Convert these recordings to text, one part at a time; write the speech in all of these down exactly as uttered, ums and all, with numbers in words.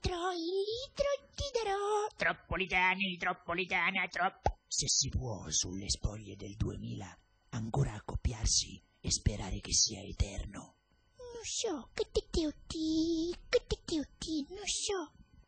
litro, il litro ti darò. Troppolitani, troppolitana, troppo. Se si può sulle spoglie del duemila ancora accoppiarsi e sperare che sia eterno. Non so, che te te otti, che te te otti, non so.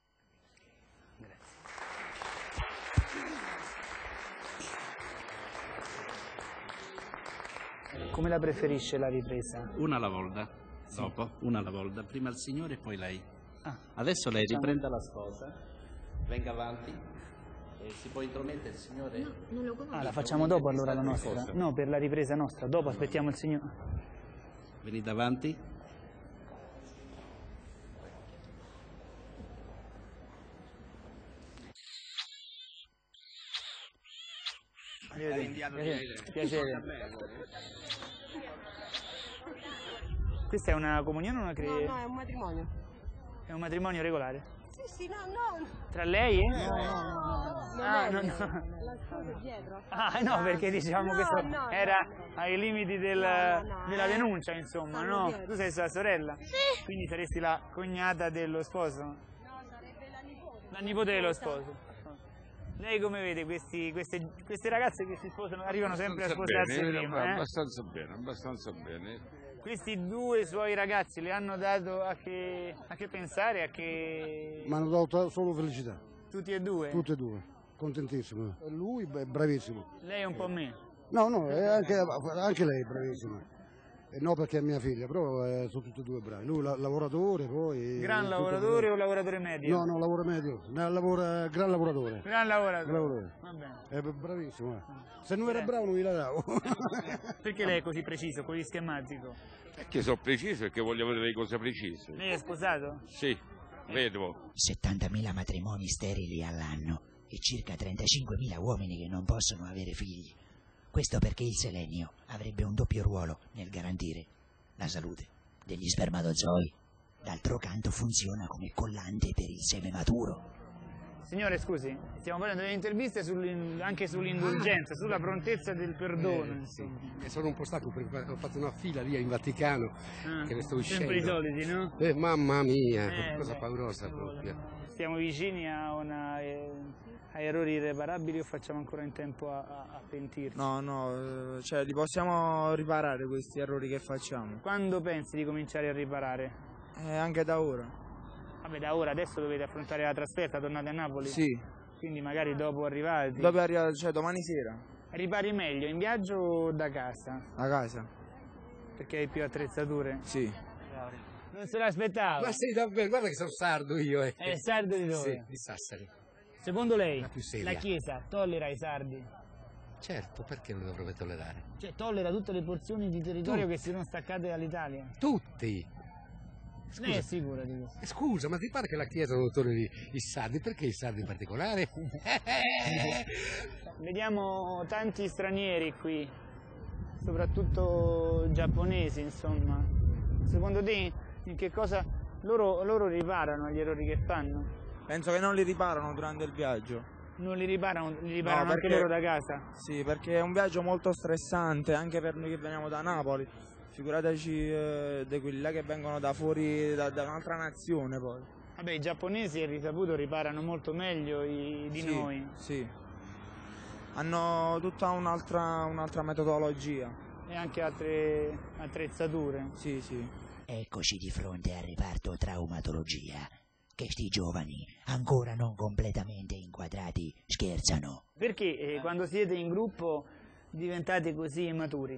Come la preferisce la ripresa? Una alla volta, sì. Dopo, una alla volta, prima il signore e poi lei. Ah. Adesso lei riprenda la sposa, venga avanti e si può intromettere il signore. No, non lo conosco. Ah, la facciamo dopo allora la nostra? No, per la ripresa nostra, dopo aspettiamo il signore. Venite avanti. Piacere. Piacere. Questa è una comunione o una cre... No, no, è un matrimonio. È un matrimonio regolare? Sì, sì, no, no. Tra lei e? No, no, no. no. Ah, no, no. La sposa è dietro. Ah, no, perché diciamo no, che so, no, era no. ai limiti del, no, no, no, della eh. denuncia, insomma, Stanno no? dietro. Tu sei sua sorella? Sì. Quindi saresti la cognata dello sposo? No, sarebbe la nipote. La nipote dello sposo. Lei come vede questi, queste, queste ragazze che si sposano, arrivano sempre a sposarsi bene, prima? Eh? Abbastanza bene, abbastanza bene. Questi due suoi ragazzi le hanno dato a che, a che pensare, a che... Mi hanno dato solo felicità. Tutti e due? Tutti e due, contentissimo. Lui è bravissimo. Lei è un po' meno? No, no, è anche, anche lei è bravissima. E no perché è mia figlia, però eh, sono tutti e due bravi. Lui la, lavoratore poi... Gran lavoratore o lavoratore medio? No, no, lavoro medio, no, lavora, gran lavoratore. Gran lavoratore. Gran lavoratore. Va bene. È bravissimo. Eh. Se non era bravo non gliela davo. Perché lei è così preciso, così schematico? Perché sono preciso e che voglio vedere le cose precise. Lei è sposato? Sì, vedovo. settantamila matrimoni sterili all'anno e circa trentacinquemila uomini che non possono avere figli. Questo perché il selenio avrebbe un doppio ruolo nel garantire la salute degli spermatozoi. D'altro canto funziona come collante per il seme maturo. Signore, scusi, stiamo facendo delle interviste sull'in- anche sull'indulgenza, sulla prontezza del perdono, Eh, insomma. E sono un po' stanco perché ho fatto una fila lì in Vaticano Ah, che ne sto uscendo. sempre i soliti, no? Eh, mamma mia, Eh, cosa beh, paurosa ci vuole. proprio. Stiamo vicini a, una, eh, a errori irreparabili o facciamo ancora in tempo a, a, a pentirci? No, no, eh, cioè li possiamo riparare questi errori che facciamo. Quando pensi di cominciare a riparare? Eh, anche da ora. Vabbè, da ora adesso dovete affrontare la trasferta, tornate a Napoli? Sì. Quindi magari dopo arrivati. Dopo arriva, cioè domani sera. Ripari meglio in viaggio o da casa? A casa? Perché hai più attrezzature? Sì. Non se l'aspettavo. Ma sei davvero, guarda che sono sardo io. Eh. È sardo di dove? Sì, di Sassari. Secondo lei La più seria. la Chiesa tollera i sardi? Certo, perché non dovrebbe tollerare? Cioè tollera tutte le porzioni di territorio Tu. che si sono staccate dall'Italia? Tutti. Lei è sicura di questo? Eh, Scusa, ma ti pare che la Chiesa non tolleri i sardi? Perché i sardi in particolare? Vediamo tanti stranieri qui, soprattutto giapponesi, insomma. Secondo te in che cosa loro, loro riparano agli errori che fanno? Penso che non li riparano durante il viaggio. Non li riparano, li riparano No, anche perché- loro da casa? Sì, perché è un viaggio molto stressante anche per noi che veniamo da Napoli. Figurateci eh, di quelli là che vengono da fuori, da, da un'altra nazione poi. Vabbè, i giapponesi è risaputo riparano molto meglio i- di Sì, noi. Sì. Hanno tutta un'altra un'altra metodologia. E anche altre attrezzature. Sì, sì. Eccoci di fronte al reparto traumatologia. Che sti giovani, ancora non completamente inquadrati, scherzano. Perché eh, quando siete in gruppo diventate così immaturi?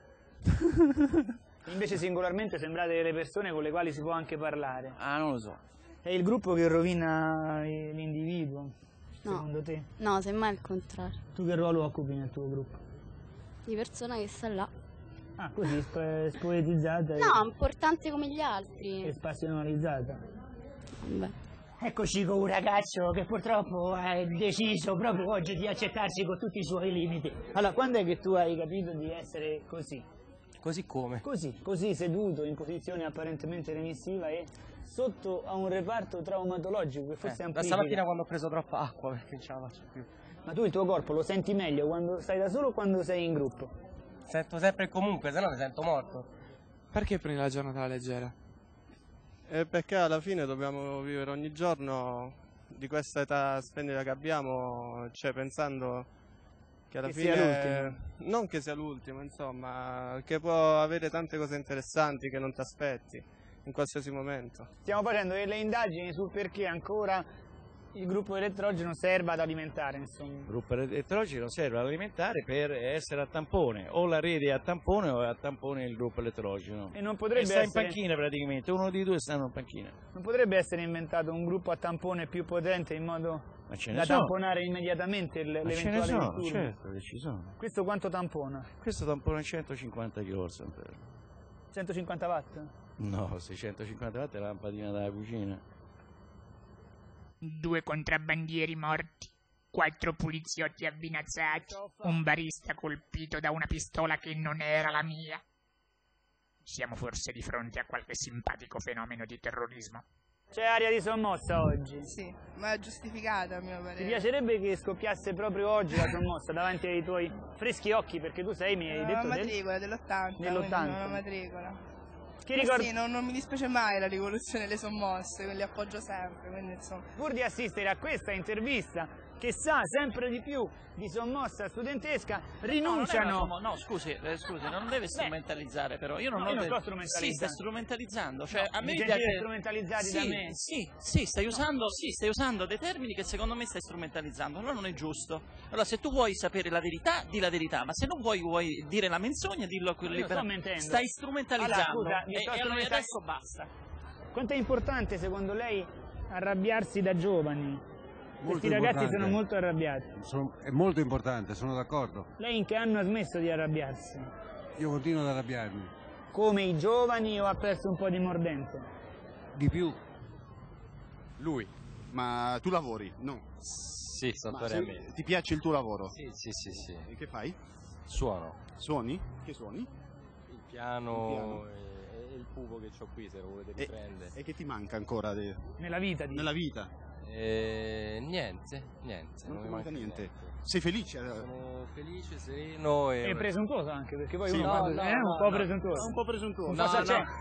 Invece singolarmente sembrate delle persone con le quali si può anche parlare. Ah, non lo so. È il gruppo che rovina eh, l'individuo, No. secondo te? No, semmai il contrario. Tu che ruolo occupi nel tuo gruppo? Di persona che sta là. Ah, così sp- spoetizzata e- No, importante come gli e altri. spassionalizzata. Vabbè. Eccoci con un ragazzo che purtroppo ha deciso proprio oggi di accettarsi con tutti i suoi limiti. Allora, quando è che tu hai capito di essere così? Così come? Così, così seduto in posizione apparentemente remissiva e sotto a un reparto traumatologico che forse è Da amplifica. stamattina quando ho preso troppa acqua perché non ce la faccio più. Ma tu il tuo corpo lo senti meglio quando stai da solo o quando sei in gruppo? Sento sempre e comunque, se no mi sento morto. Perché prendi la giornata alla leggera? Eh, perché alla fine dobbiamo vivere ogni giorno di questa età splendida che abbiamo, cioè pensando che alla Che fine sia l'ultimo. non che sia l'ultimo, insomma, che può avere tante cose interessanti che non ti aspetti in qualsiasi momento. Stiamo facendo delle indagini sul perché ancora il gruppo elettrogeno serve ad alimentare, insomma. Il gruppo elettrogeno serve ad alimentare per essere a tampone, o la rete è a tampone o è a tampone il gruppo elettrogeno. E non potrebbe E sta in essere- panchina praticamente, uno dei due stanno in panchina. Non potrebbe essere inventato un gruppo a tampone più potente in modo Ma ce ne da sono. tamponare immediatamente l- Ma ce ne l'eventuale sono, disturbo? certo che ci sono. Questo quanto tampona? Questo tampona centocinquanta kW. centocinquanta watt? No, seicentocinquanta watt è la lampadina della cucina. Due contrabbandieri morti, quattro poliziotti avvinazzati, un barista colpito da una pistola che non era la mia. Siamo forse di fronte a qualche simpatico fenomeno di terrorismo. C'è aria di sommossa oggi? Sì, ma è giustificata a mio Ti parere. piacerebbe che scoppiasse proprio oggi la sommossa davanti ai tuoi freschi occhi, perché tu sei, mi hai Una detto, del- matricola dell'ottanta, dell'ottanta. una matricola. Che Ma ricordi- Sì, non, non mi dispiace mai la rivoluzione delle sommosse, quelle appoggio sempre, quindi insomma. Pur di assistere a questa intervista, che sa sempre di più di sommossa studentesca, rinunciano... No, non è una sommo- no, scusi, eh, scusi, non deve strumentalizzare però. Io non No, ho io non de- sto strumentalizzando. Sì, sta strumentalizzando. Cioè, No, a me mi piace- sentite strumentalizzati sì, da me? Sì, sì, stai usando, sì, stai usando dei termini che secondo me stai strumentalizzando. Allora non è giusto. Allora, se tu vuoi sapere la verità, di la verità, ma se non vuoi, vuoi dire la menzogna, dillo a quello Io sto libera- mentendo. Stai strumentalizzando. Allora, scusa, mi e, sto e allora strumentali- adesso basta. Quanto è importante secondo lei arrabbiarsi da giovani? Molto Questi ragazzi importante. sono molto arrabbiati. Sono- è molto importante, sono d'accordo. Lei in che anno ha smesso di arrabbiarsi? Io continuo ad arrabbiarmi. Come i giovani o ha perso un po' di mordente? Di più. Lui, ma tu lavori? No. Sì, Ma saltuariamente. se- ti piace il tuo lavoro? Sì, sì, sì, sì. E che fai? Suono. Suoni? Che suoni? Il piano, Il piano. E, e il pupo che ho qui, se lo volete E, riprendere. e che ti manca ancora? de- Nella vita? Di... Nella vita? E, niente, niente. Non mi ti manca manca niente. Sei felice? Sono felice, sereno e... È presuntuoso anche, perché poi Sì, uno no, quando- no, è un no, po' no. presuntuoso. Un po' presuntuoso. Un No, po' no. c'è.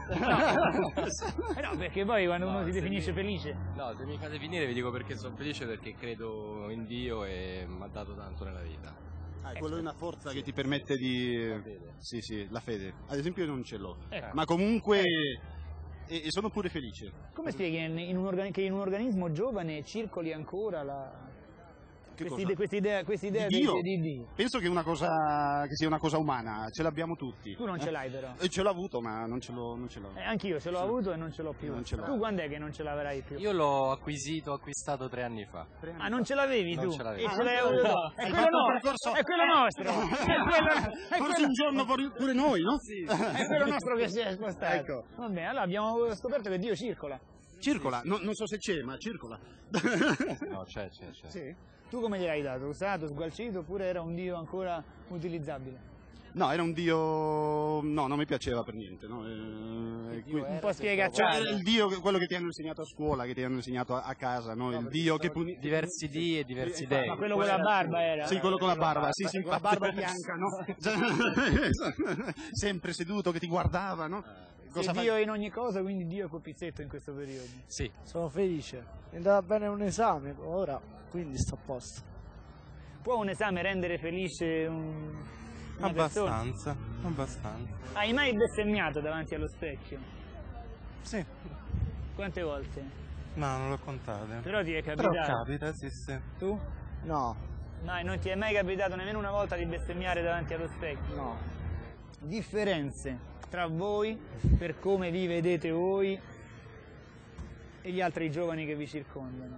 Eh no, perché poi quando uno No, si se definisce mi- felice. No, se mi fate finire vi dico perché sono felice, perché credo in Dio e mi ha dato tanto nella vita. Ah, quello è una forza che ti permette di... La fede. Sì, sì, la fede. Ad esempio io non ce l'ho. Ecco. Ma comunque... E, e sono pure felice. Come spieghi in- in un organi- che in un organismo giovane circoli ancora la... Che questa cosa? idea, questa idea, questa idea Di di, Dio? di Dio? Penso che, è una cosa, che sia una cosa umana, ce l'abbiamo tutti. Tu non eh? ce l'hai però. E ce l'ho avuto, ma non ce l'ho. Non ce l'ho. Eh, anch'io ce l'ho Sì. avuto e non ce l'ho più. Non ce l'ho. Tu quando è che non ce l'avrai più? Io l'ho acquisito, acquistato tre anni fa. Ah, non ce l'avevi Non tu? ce l'avevo. E Ah, ce l'hai non ce avuto? l'avevo. È Hai quello fatto un nostro! percorso- È quello nostro! È quello, è Forse quello- un giorno pure pure noi, no? È quello nostro che si è spostato. Ecco. Va bene, allora abbiamo scoperto che Dio circola. Circola, no- non so se c'è, ma circola. No, c'è, c'è, c'è. Sì. Tu come gliel'hai dato? Usato, sgualcito oppure era un Dio ancora utilizzabile? No, era un dio... No, non mi piaceva per niente. No? Eh, qui- Un po' Cioè, spiegacciato. il dio, che- quello che ti hanno insegnato a scuola, che ti hanno insegnato a, a casa, no? Il dio che puni... Diversi dì e diversi dei. Ma quello con la barba era? Sì, quello con la barba, sì, sì, con la barba bianca, no? no? Sempre seduto che ti guardava, no? Se Dio è in ogni cosa, quindi Dio è copizzetto in questo periodo. Sì. Sono felice. Mi è andata bene un esame ora, quindi sto a posto. Può un esame rendere felice un... una persona? Abbastanza, abbastanza. Hai mai bestemmiato davanti allo specchio? Sì, Quante volte? ma non l'ho contate. Però ti è Però capitato. capita, sì, sì. Tu? No. No, non ti è mai capitato nemmeno una volta di bestemmiare davanti allo specchio? No. Differenze tra voi, per come vi vedete voi e gli altri giovani che vi circondano.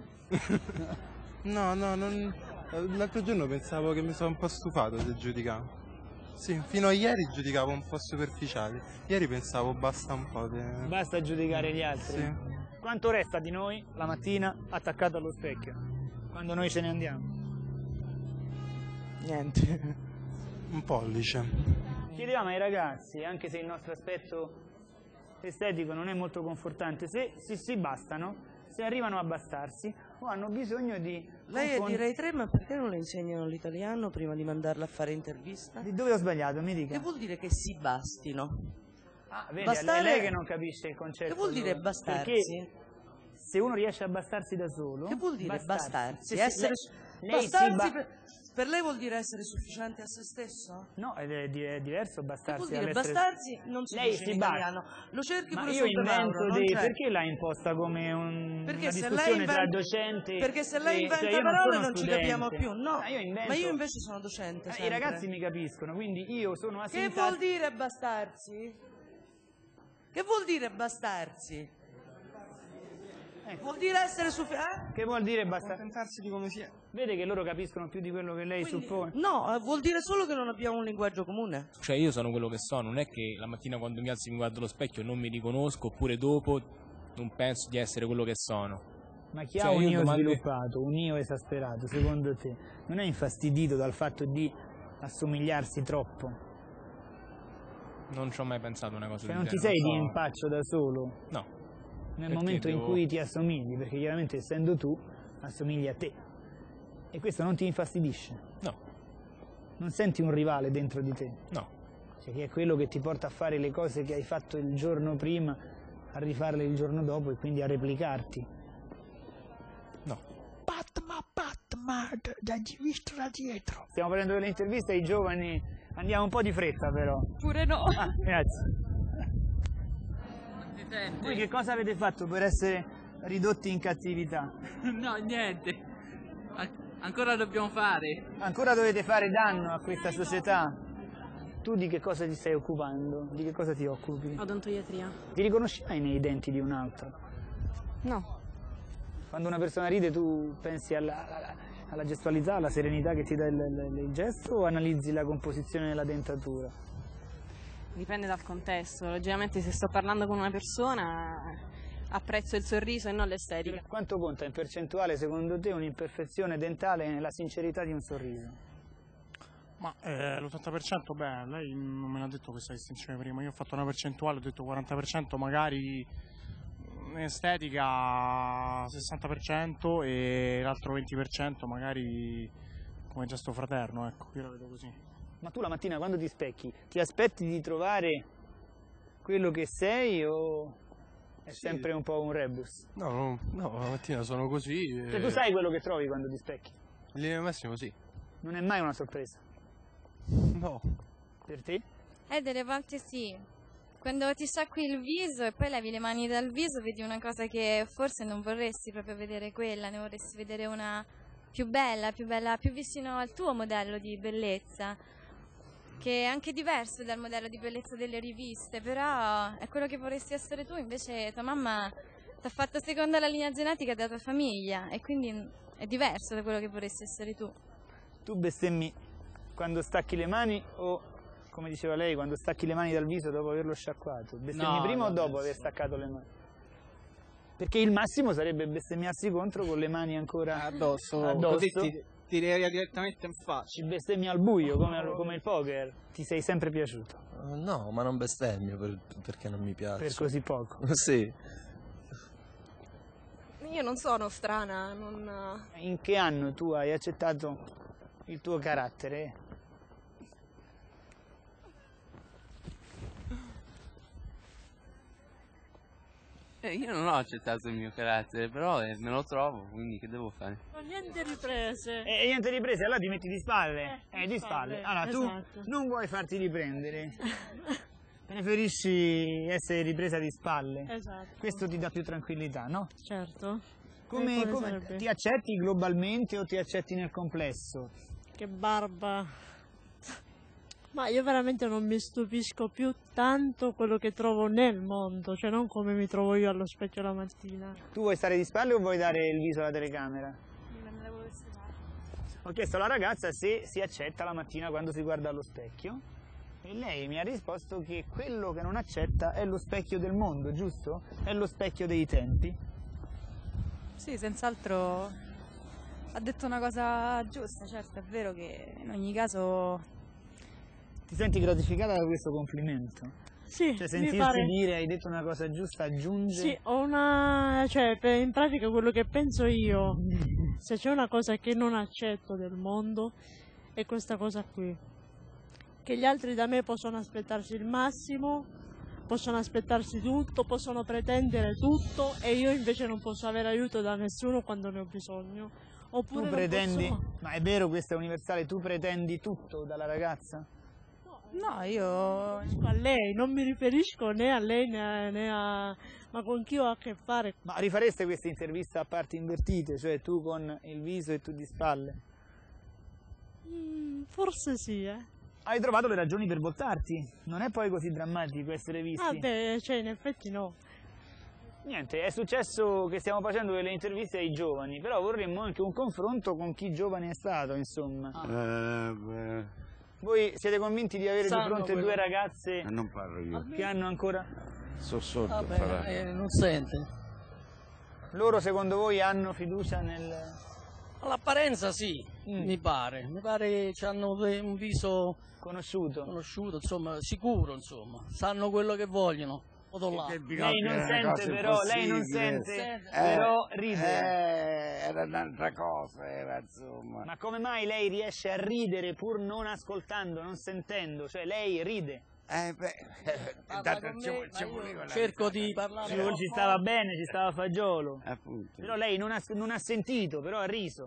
No, no, non... l'altro giorno pensavo che mi sono un po' stufato di giudicare. Sì, fino a ieri giudicavo un po' superficiale. Ieri pensavo basta un po' di... Basta giudicare gli altri. Sì. Quanto resta di noi la mattina attaccato allo specchio? Quando noi ce ne andiamo? Niente. Un pollice. Chiedevamo ai ragazzi, anche se il nostro aspetto estetico non è molto confortante, se si, si bastano, se arrivano a bastarsi o hanno bisogno di... Lei è confon- di Rai tre, ma perché non le insegnano l'italiano prima di mandarla a fare intervista? Di dove ho sbagliato, mi dica. Che vuol dire che si bastino? Ah, vedi, Bastare- è lei che non capisce il concetto. Che vuol dire allora. bastarsi? Perché se uno riesce a bastarsi da solo... Che vuol dire bastarsi? Se- se- Essere, lei- lei si bastarsi ba- per, per lei vuol dire essere sufficiente a se stesso? No, è, è di- è diverso Che bastarsi vuol dire all'essere- bastarsi? Non si Lei dice si in basta. italiano. Lo cerchi Ma pure io sul invento Devauro, non dei... c'è. Perché l'ha imposta come un, Perché una se discussione lei inventa- tra docente perché se lei e- inventa cioè io non parole sono non ci studente. capiamo più, no. Ma io, invento- Ma io invece sono docente. Eh, I sempre. ragazzi mi capiscono, quindi io sono Che asintattico. vuol dire bastarsi? Che vuol dire bastarsi? Vuol dire essere sufficiente? Che vuol dire basta? Accontentarsi di come si è. Vede che loro capiscono più di quello che lei Quindi- suppone. No, eh, vuol dire solo che non abbiamo un linguaggio comune. Cioè io sono quello che sono, non è che la mattina quando mi alzo e mi guardo allo specchio non mi riconosco, oppure dopo non penso di essere quello che sono. Ma chi Cioè, ha un io io domande- sviluppato, un io esasperato, secondo te, non è infastidito dal fatto di assomigliarsi troppo? Non ci ho mai pensato una cosa Cioè del non ti genere, sei di so. impaccio da solo? No. Nel Perché momento in devo- cui ti assomigli, perché chiaramente essendo tu, assomigli a te. E questo non ti infastidisce? No. Non senti un rivale dentro di te? No. Cioè che è quello che ti porta a fare le cose che hai fatto il giorno prima, a rifarle il giorno dopo e quindi a replicarti? No. Patma, Patma, dagli visto da dietro. Stiamo prendendo delle interviste ai giovani, andiamo un po' di fretta però. Pure no. Ah, grazie. Voi che cosa avete fatto per essere ridotti in cattività? No, niente. An- ancora dobbiamo fare. Ancora dovete fare danno a questa società? Tu di che cosa ti stai occupando? Di che cosa ti occupi? Odontoiatria. Ti riconosci mai nei denti di un altro? No. Quando una persona ride tu pensi alla, alla, alla gestualità, alla serenità che ti dà il, il- il gesto o analizzi la composizione della dentatura? Dipende dal contesto. Logicamente se sto parlando con una persona apprezzo il sorriso e non l'estetica. Quanto conta in percentuale secondo te un'imperfezione dentale nella sincerità di un sorriso? Ma eh, l'ottanta per cento, beh, lei non me l'ha detto questa distinzione prima, io ho fatto una percentuale, ho detto quaranta per cento, magari in estetica sessanta per cento e l'altro venti per cento magari come gesto fraterno, ecco, io la vedo così. Ma tu la mattina quando ti specchi ti aspetti di trovare quello che sei o è Sì. sempre un po' un rebus? No, no, no, la mattina sono così. Cioè tu sai quello che trovi quando ti specchi? In linea di massimo sì. Non è mai una sorpresa. No. Per te? Eh, delle volte sì. Quando ti sciacqui il viso e poi levi le mani dal viso vedi una cosa che forse non vorresti proprio vedere quella, ne vorresti vedere una più bella, più bella, più vicino al tuo modello di bellezza, che è anche diverso dal modello di bellezza delle riviste, però è quello che vorresti essere tu, invece tua mamma ti ha fatto secondo la linea genetica della tua famiglia e quindi è diverso da quello che vorresti essere tu. Tu bestemmi quando stacchi le mani o, come diceva lei, quando stacchi le mani dal viso dopo averlo sciacquato? Bestemmi No, prima o no, dopo no, aver sì. staccato le mani? Perché il massimo sarebbe bestemmiarsi contro con le mani ancora Addosso, addosso. così ti, ti reaga direttamente in faccia. Ci bestemmi al buio come, come il poker. Ti sei sempre piaciuto? Uh, no, ma non bestemmio per- perché non mi piace. Per così poco? Sì. Io non sono strana, non... In che anno tu hai accettato il tuo carattere? Eh, io non ho accettato il mio carattere, però eh, me lo trovo, quindi che devo fare? Non niente riprese. E niente riprese, allora ti metti di spalle? Eh, di spalle. spalle, Allora esatto. tu non vuoi farti riprendere. Preferisci essere ripresa di spalle. Esatto. Questo ti dà più tranquillità, no? Certo. Come, E come come- sarebbe? ti accetti globalmente o ti accetti nel complesso? Che barba. Ma io veramente non mi stupisco più tanto quello che trovo nel mondo, cioè non come mi trovo io allo specchio la mattina. Tu vuoi stare di spalle o vuoi dare il viso alla telecamera? Ho chiesto alla ragazza se si accetta la mattina quando si guarda allo specchio e lei mi ha risposto che quello che non accetta è lo specchio del mondo, giusto? È lo specchio dei tempi. Sì, senz'altro ha detto una cosa giusta, certo, è vero che in ogni caso... Ti senti gratificata da questo complimento? Sì, Cioè mi sentirti pare. dire hai detto una cosa giusta aggiunge... Sì, ho una... cioè per- in pratica quello che penso io, se c'è una cosa che non accetto del mondo, è questa cosa qui. Che gli altri da me possono aspettarsi il massimo, possono aspettarsi tutto, possono pretendere tutto e io invece non posso avere aiuto da nessuno quando ne ho bisogno. Oppure Tu pretendi, non posso... ma è vero, questa è universale, tu pretendi tutto dalla ragazza? No, io a lei, non mi riferisco né a lei né a, né a... ma con chi ho a che fare. Ma rifareste questa intervista a parti invertite, cioè tu con il viso e tu di spalle? Mm, forse sì, eh. Hai trovato le ragioni per voltarti? Non è poi così drammatico essere visti? Ah beh, cioè in effetti no. Niente, è successo che stiamo facendo delle interviste ai giovani, però vorremmo anche un confronto con chi giovane è stato, insomma. Eh, beh, Voi siete convinti di avere Sanno di fronte quello- due ragazze eh, non parlo io. che hanno ancora... Sono sordo, Vabbè, farà. eh, non sente. Loro secondo voi hanno fiducia nel... All'apparenza sì, Mm. mi pare. Mi pare che hanno un viso conosciuto, conosciuto, insomma, sicuro, insomma. Sanno quello che vogliono. Vado là. Lei non sente però, lei non sente, però ride. Eh, era un'altra cosa, era insomma. Ma come mai lei riesce a ridere pur non ascoltando, non sentendo? Cioè lei ride. Eh beh, Parla con me, ma io cerco di parlare. Ci, ci stava bene, ci stava fagiolo. Appunto. Però lei non ha, non ha sentito, però ha riso.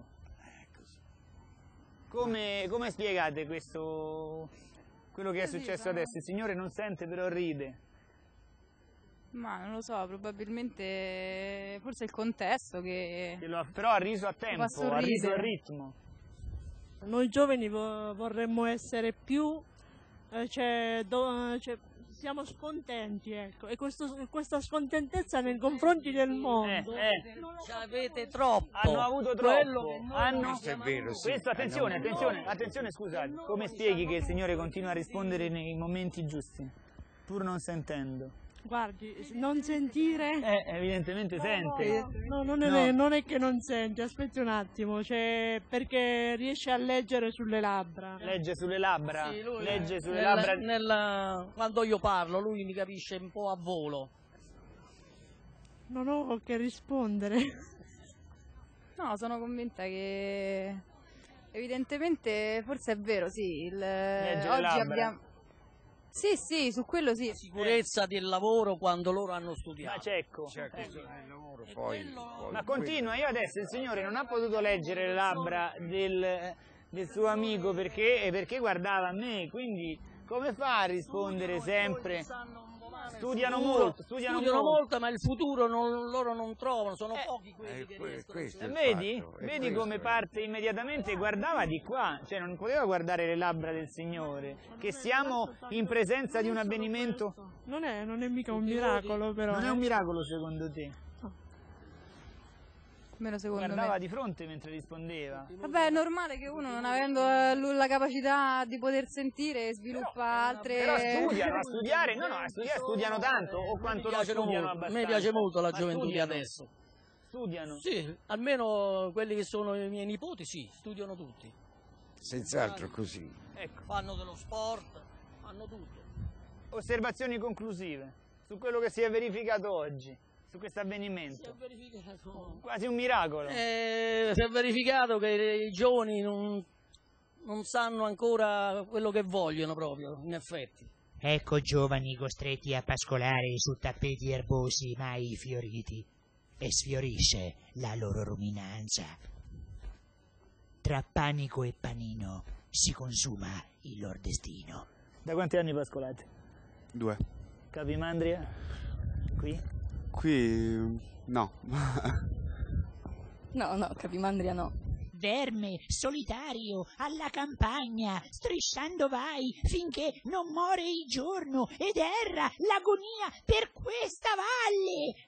Come, come spiegate questo, quello che è successo adesso? Il signore non sente, però ride. Ma non lo so, probabilmente forse il contesto che... Che lo ha- però ha riso a tempo, fa ha riso al sorridere. ritmo. Noi giovani vo- vorremmo essere più, eh, cioè, do- cioè, siamo scontenti, ecco, e questo- questa scontentezza nei confronti del mondo. Eh, eh. Ci avete troppo. Hanno avuto Quello troppo. che noi Hanno... Questo è vero, sì. Questo, attenzione, Hanno- attenzione, attenzione, scusate. Come spieghi che il Signore continua a rispondere nei momenti giusti, pur non sentendo? Guardi, non sentire... Eh, evidentemente sente. No, non è, No. non è che non senti, aspetti un attimo, cioè, perché riesce a leggere sulle labbra. Legge sulle labbra, Sì, lui legge sulle nel- labbra. nel- quando io parlo, lui mi capisce un po' a volo. Non ho che rispondere. No, sono convinta che evidentemente forse è vero, sì. Il... le Oggi labbra. abbiamo... Sì, sì, su quello sì. Sicurezza del lavoro quando loro hanno studiato. Ma cecco. E poi, quello- Ma continua, io adesso il Signore non ha potuto leggere le labbra del, del suo amico perché, perché guardava a me, quindi come fa a rispondere sempre? Studiano Futuro, molto, studiano, studiano molto. molto, ma il futuro non- loro non trovano, sono pochi quelli eh, che que- riescono. questo è E il vedi? fatto, è Vedi questo, come eh. parte immediatamente e guardava di qua, cioè non poteva guardare le labbra del Signore, che siamo in presenza di un avvenimento. Non è, non è mica un miracolo, però. Non è un miracolo secondo te? Almeno secondo Guardava me. di fronte mentre rispondeva. Vabbè, è normale che uno, non avendo eh, lui la capacità di poter sentire, sviluppa altre... Però studiano, a studiare, no no, a studiare studiano tanto, o quanto non piace studiano molto. A abbastanza. me piace molto la Ma gioventù di studiano, adesso. Studiano. Sì, almeno quelli che sono i miei nipoti, sì, studiano tutti. Senz'altro così. Ecco. Fanno dello sport, fanno tutto. Osservazioni conclusive su quello che si è verificato oggi, su questo avvenimento. Quasi un miracolo. Eh, si è verificato che i giovani non, non sanno ancora quello che vogliono proprio, in effetti. Ecco giovani costretti a pascolare su tappeti erbosi mai fioriti, e sfiorisce la loro ruminanza. Tra panico e panino si consuma il loro destino. Da quanti anni pascolate? Due. Capimandria? Qui? Qui no. No, no, Capimandria no. Verme solitario alla campagna, strisciando vai finché non more il giorno ed erra l'agonia per questa valle.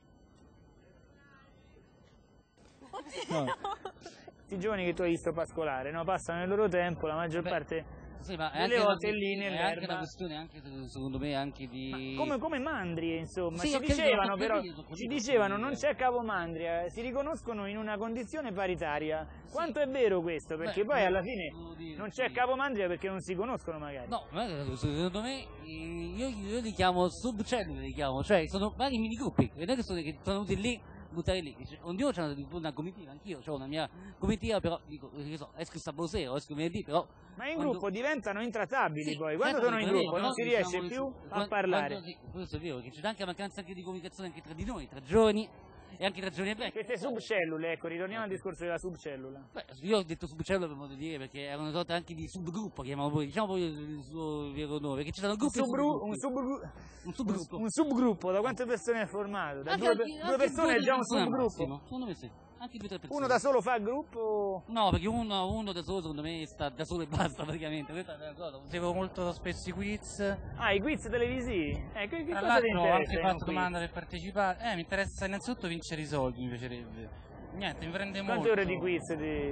No. Questi giovani che tu hai visto pascolare, no? Passano il loro tempo, la maggior Beh, parte Sì, ma è delle anche volte una, lì è anche nell'erba. una questione, anche, secondo me, anche di... Come, come mandrie, insomma, Sì, ci ho capito, dicevano ho però, capito, ho capito, ci ho dicevano capito. non c'è capomandria, si riconoscono in una condizione paritaria. Quanto è vero questo? Perché Beh, poi alla devo fine dire, non c'è capomandria perché non si conoscono magari. No, ma secondo me eh, io, io li chiamo subcellule, li chiamo, cioè sono vari minigruppi, non è che sono, che sono venuti lì buttare lì. Cioè, ognuno ha una comitiva, anch'io ho una mia comitiva, però dico, che so, esco sabato sera, esco venerdì, però... Ma in quando... gruppo diventano intrattabili sì, poi, quando certo, sono in vero, gruppo non si riesce diciamo, più a quando, parlare. Quando, sì, questo è vero, che c'è anche mancanza anche di comunicazione anche tra di noi, tra giovani e anche tra giovani e vecchi. Queste subcellule, ecco, ritorniamo al discorso della subcellula. Beh, io ho detto subcellula per modo di dire, perché è una sorta anche di subgruppo, chiamiamo poi, diciamo poi il suo vero nome, perché ci sono gruppi un, subgru- un, subgru- un subgruppo. Un, un subgruppo, da quante persone è formato? Da Anche, due, anche, due anche persone è già un persone subgruppo? Massimo, secondo me sì. Anche due o tre persone. Uno da solo fa il gruppo? No, perché uno, uno da solo secondo me sta da solo e basta praticamente. Questa è una cosa. Seguo molto spesso i quiz. Ah, i quiz televisivi? Eh, che, che Tra cosa ti l'altro ho interessa? anche fatto domanda per partecipare. Eh, mi interessa innanzitutto vincere i soldi, mi piacerebbe. Niente, mi prende molto. Quante ore di quiz? Di...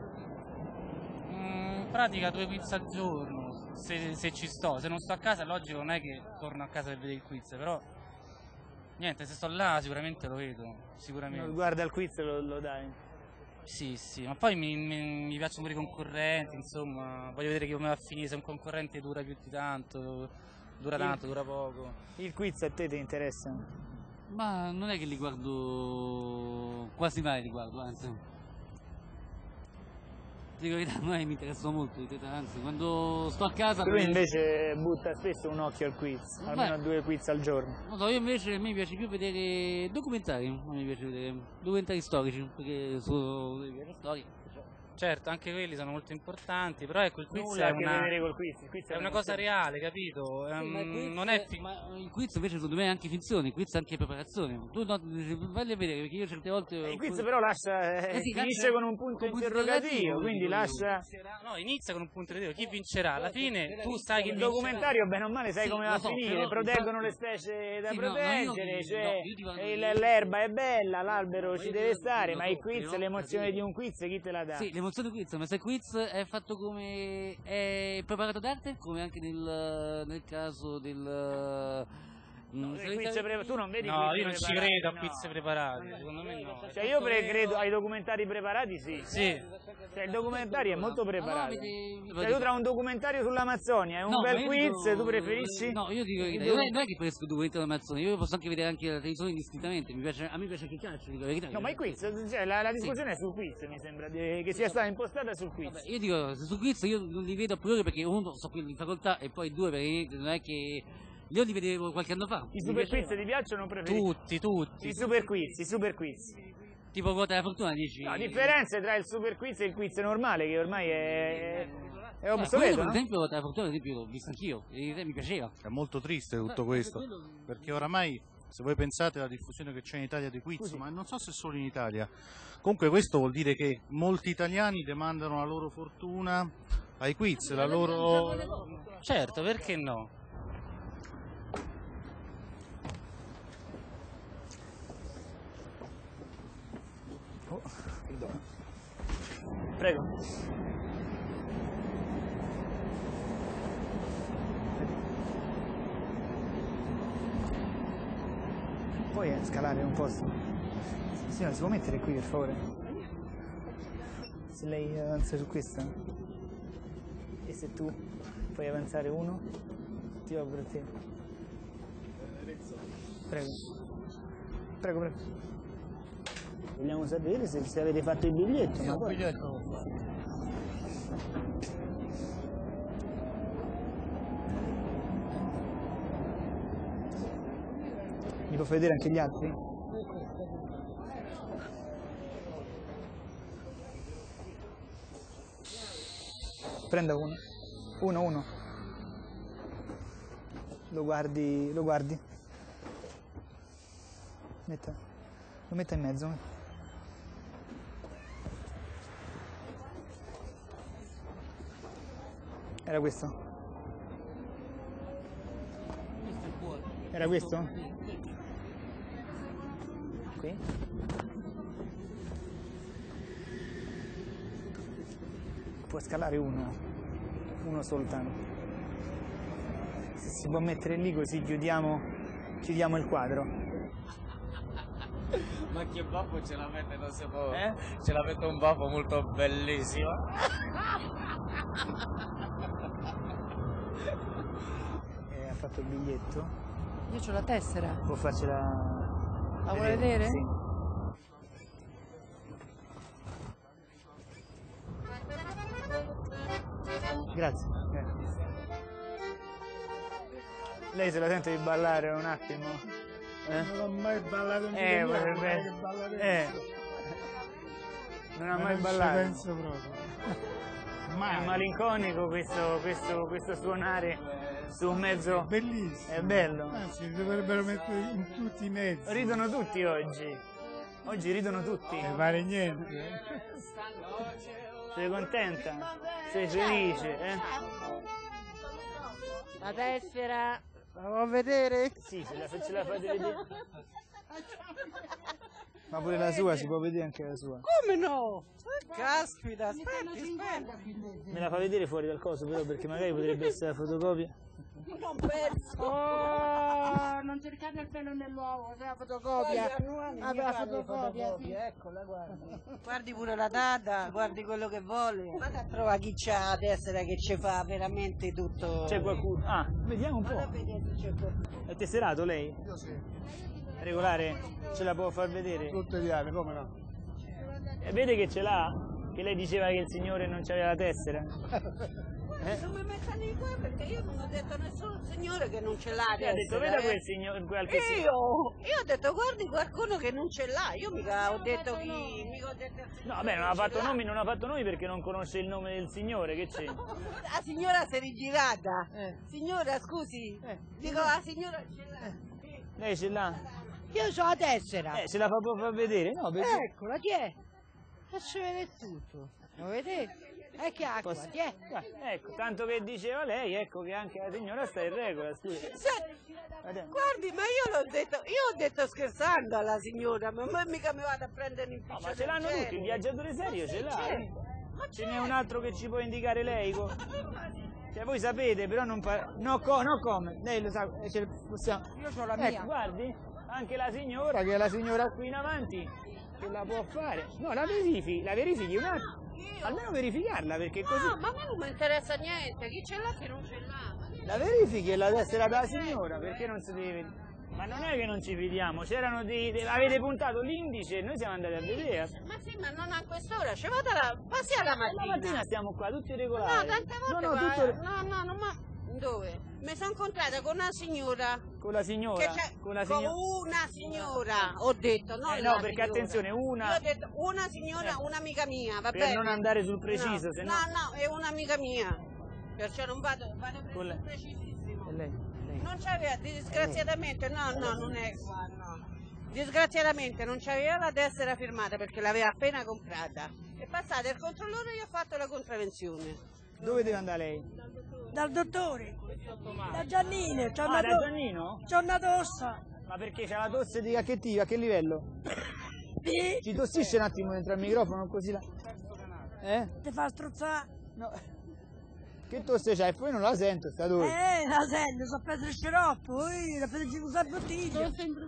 Mm, in pratica due quiz al giorno, se, se ci sto. Se non sto a casa, logico non è che torno a casa per vedere il quiz, però... Niente, se sto là sicuramente lo vedo, sicuramente. Guarda il quiz e lo, lo dai. Sì, sì, ma poi mi, mi, mi piacciono pure i concorrenti, insomma, voglio vedere come va a finire, se un concorrente dura più di tanto, dura tanto, il, dura poco. Il quiz a te ti interessa? Ma non è che li guardo, quasi mai li guardo, anzi. Dico la verità, a me mi interessano molto, anzi, quando sto a casa... Lui invece butta spesso un occhio al quiz, Beh, almeno due quiz al giorno. Non so, io invece, a me piace più vedere documentari, non mi piace vedere documentari storici, perché sono delle storie. Certo, anche quelli sono molto importanti, però ecco il quiz Nulla è a che una, vedere col quiz. Il quiz è una cosa reale, capito? Sì, Um, ma il quiz, non è fi- ma il quiz invece secondo me è anche finzione, il quiz è anche preparazione. Tu no, vai a vedere, perché io certe volte... Il quiz però lascia, eh, eh sì, finisce lascia con un punto con interrogativo, quindi lascia... No, inizia con un punto di vista, chi vincerà? Alla fine tu sai che Il vincerà. documentario bene o male sai Sì, come lo va a so, finire, però, proteggono infatti- le specie da Sì, no, no, proteggere, io- cioè no, io ti guardo- il- l'erba è bella, l'albero ci io deve ti- stare, lo ma so, il quiz, però- l'emozione di un quiz chi te la dà? Sì, l'emozione quiz, ma se il quiz è fatto come è preparato d'arte, come anche nel, nel caso del... No, il quiz pre- tu non vedi No, quiz io non ci preparati, credo a no. quiz preparati, secondo me no. Cioè io pre- credo ai documentari preparati sì. Sì. Cioè il documentario è molto preparato. No, mi- Cioè tu tra un documentario sull'Amazzonia e un No, ma bel io quiz dico- tu preferisci? No, io dico il non è, non è che preferisco documentario Amazzoni, io posso anche vedere anche la televisione indistintamente, mi piace, a me piace anche il calcio, dico la verità. No, ma il quiz, cioè la, la discussione è sul quiz, mi sembra, di- che sia stata impostata sul quiz. Vabbè, io dico, se sul quiz io non li vedo a priori perché uno so quelli di facoltà e poi due perché non è che io li vedevo qualche anno fa. I mi super piaceva. quiz ti piacciono o preferisci? Tutti, tutti. I super quiz, i super quiz. Tipo quota della fortuna dici? No, differenze tra il super quiz e il quiz normale che ormai è, è Eh, obsoleto, quello, per no? esempio quota della fortuna per esempio l'ho visto anch'io e mi piaceva. È molto triste tutto Beh, questo, quello- perché oramai, se voi pensate alla diffusione che c'è in Italia di quiz, Scusi. ma non so se solo in Italia, comunque questo vuol dire che molti italiani demandano la loro fortuna ai quiz, la loro... Certo, perché no? Oh, prego. Puoi scalare un posto? Signora, si può mettere qui per favore? Se lei avanza su questa e se tu puoi avanzare uno, ti apro a te. Prego. Prego, prego. Vogliamo sapere se, se avete fatto il biglietto. Sì, ma il poi... biglietto l'ho fatto. Mi può vedere anche gli altri? Prenda uno. Uno, uno. Lo guardi, lo guardi. Metta. Lo metta in mezzo. Era questo? Era questo? Qui? Può scalare uno, uno soltanto. Se si può mettere lì così chiudiamo, chiudiamo il quadro. Ma che baffo ce la mette, non si può. Eh? Ce la mette un baffo molto bellissimo. E ha fatto il biglietto. Io c'ho la tessera. Può farcela La vuole vedere? Sì. Grazie. Grazie. Lei se la sente di ballare un attimo? Eh? Non ho mai ballato in Eh, vita mia, vorrebbe- che ballare eh. adesso. Non ha Ma mai non ci ballato? penso proprio. È malinconico questo, questo, questo suonare su un mezzo. È bellissimo. È bello. Anzi, dovrebbero mettere in tutti i mezzi. Ridono tutti oggi. Oggi ridono tutti. Non vale niente. Sei contenta? Sei felice? Eh? La tessera. La vuoi vedere? Sì, se la, se ce la fate vedere. Ma pure la sua, si può vedere anche la sua. Come no? Caspita, aspetti, aspetta. Me la fa vedere fuori dal coso però, perché magari potrebbe essere la fotocopia. Non penso. Oh, non cercate il pelo nell'uovo, sei la fotocopia. Ah, la fotocopia, sì. Eccola, guardi. Guardi pure la data, guardi quello che vuole. Ma a trova chi c'ha la tessera che ci fa veramente tutto. C'è qualcuno? Ah, vediamo un po'. Vado a vedere se c'è qualcuno. È tesserato lei? Io sì. Regolare? Ce la può far vedere? Tutte le anni, come no? E vede che ce l'ha? Che lei diceva che il signore non c'aveva la tessera? Eh? Non mi metta lì qua perché io non ho detto a nessun signore che non ce l'ha. Lei ha detto, veda quel signore, qualche signore. Io, io ho detto guardi qualcuno che non ce l'ha, io mica ho detto chi, mica ho detto il signore. No, vabbè, non ha fatto nomi, non ha fatto nomi perché non conosce il nome del signore, che c'è? La signora si è rigirata. Eh. Signora, scusi, eh. dico la signora ce l'ha. Eh. Lei ce l'ha? Io ho la tessera. Eh, ce la fa può far vedere? No, perché... Eccola, chi è? Faccio vedere tutto. Lo vedete? È che acqua, Posso- chi è? Ecco, tanto che diceva lei, ecco che anche la signora sta in regola, scusi. Guardi, ma io l'ho detto, io ho detto scherzando alla signora, ma ma mica mi vado a prendere in No, piccia. ma ce l'hanno del tutti, il genere. viaggiatore serio ce Ma l'ha. c'è. eh. Ce n'è un altro che ci può indicare lei? co- Cioè voi sapete, però non parla. No, co- no come? Lei lo sa, eh, ce le possiamo. Io ho la Ecco, mia. guardi, anche la signora, che è la signora qui in avanti, che la può fare. No, la verifichi, la verifichi un attimo. Almeno verificarla, perché così. No, ma a me non mi interessa niente, chi ce l'ha che non ce l'ha. La verifichi e la tessera della signora, perché non si deve. Ma non è che non ci fidiamo, c'erano dei, dei- avete puntato l'indice e noi siamo andati a vedere. Ma sì, ma non a quest'ora, ci vado la... passi alla mattina. La mattina stiamo qua tutti No, regolari. tante volte No, no, qua- tutto- no, no, no, ma dove? Mi sono incontrata con una signora. Con la signora? Che c'è- Con la con signora? una signora, ho detto, no, Eh, no, perché attenzione, una- Io ho detto una signora, Eh. un'amica mia, va Per bene? non andare sul preciso, no, se no- No, no, è un'amica mia. Perciò non vado, vado Con lei. precisissimo. E lei? lei. Non c'aveva, disgraziatamente, no, no, non è qua, no. Disgraziatamente non c'aveva la tessera firmata perché l'aveva appena comprata. È passata il controllore e io ho fatto la contravvenzione. Dove deve andare lei? Dal dottore. Da Giannino, c'ho Ah, una da to- Giannino? c'ho una tosse. Ma perché c'ha la tosse di a che, ti- a che livello? Sì. Ci tossisce un attimo dentro al microfono così la... Eh? Ti fa strozzare. No. Che tosse c'hai? E poi non la sento sta tosse. Eh, la sento, so preso il sciroppo, poi la preso in una bottiglia.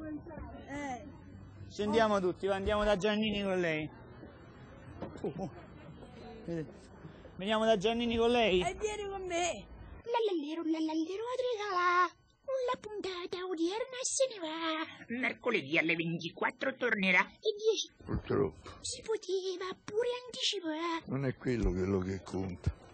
Eh. Scendiamo tutti, va, andiamo da Giannini con lei. Uh, vedete? Veniamo da Giannini con lei? E vieni con me. Lallallero, lallallero, Adriana. La puntata odierna se ne va. Mercoledì alle ventiquattro tornerà. E dieci. Purtroppo Si poteva pure anticipare. non è quello quello che conta.